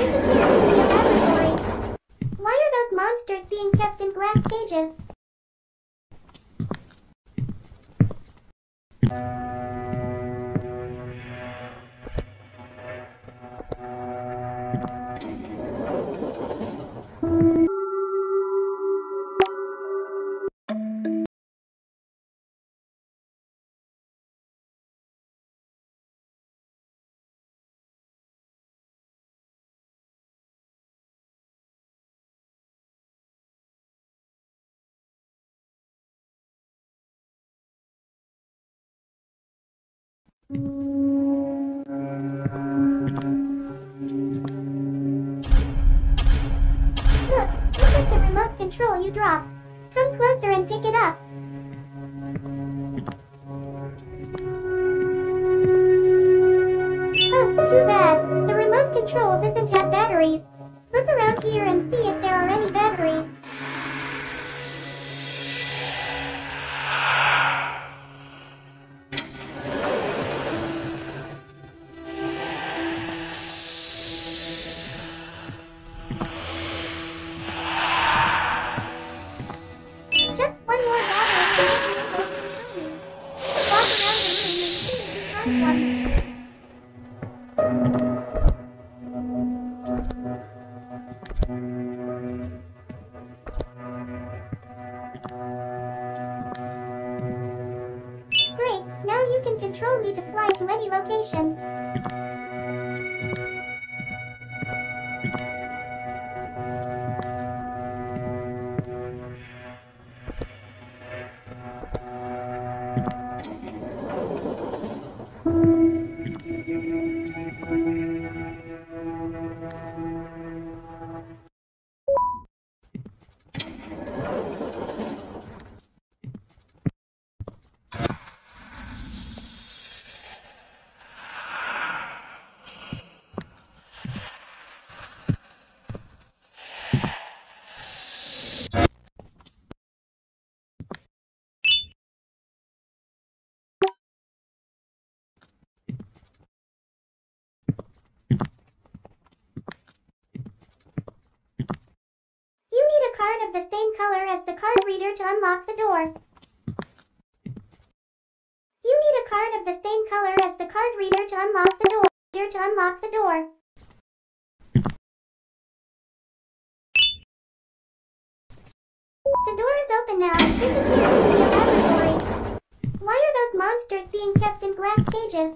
This appears to be a laboratory. Why are those monsters being kept in glass cages? Look, this is the remote control you dropped. Come closer and pick it up. Oh, too bad. The remote control doesn't have batteries. Look around here and see if there are any batteries. Just one more battery and you'll be able to control me. Take a walk around the room and see if you find one. Great, now you can control me to fly to any location. You need a card of the same color as the card reader to unlock the door. You need a card of the same color as the card reader to unlock the door. To unlock the door. The door is open now. This appears to be a laboratory. Why are those monsters being kept in glass cages?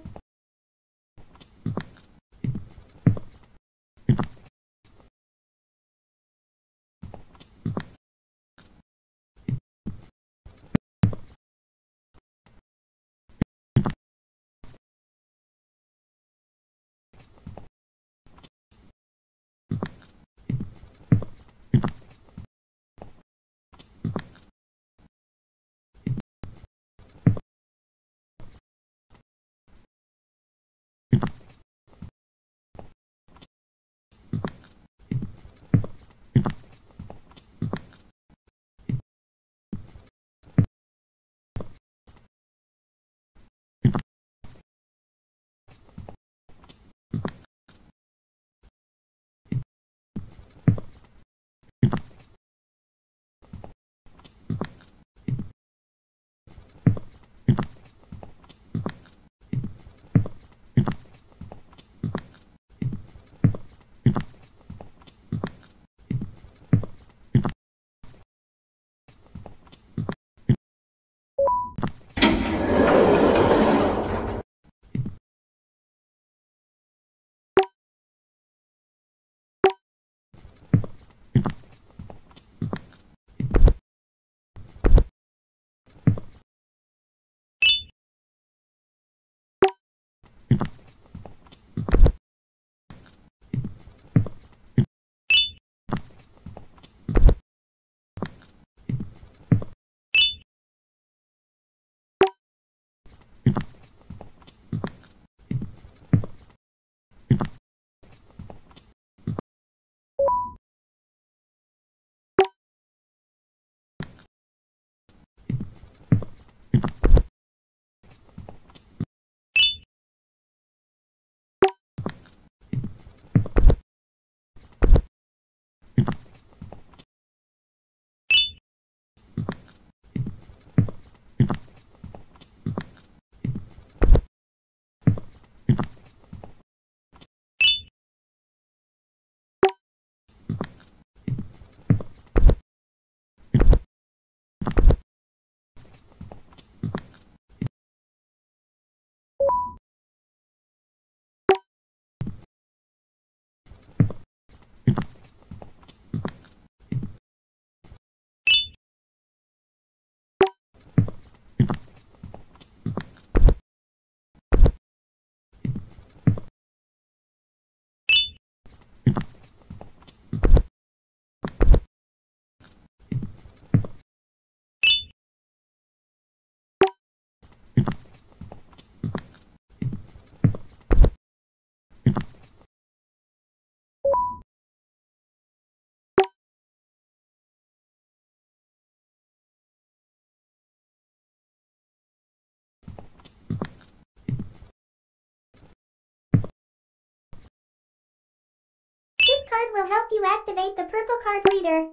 This card will help you activate the purple card reader.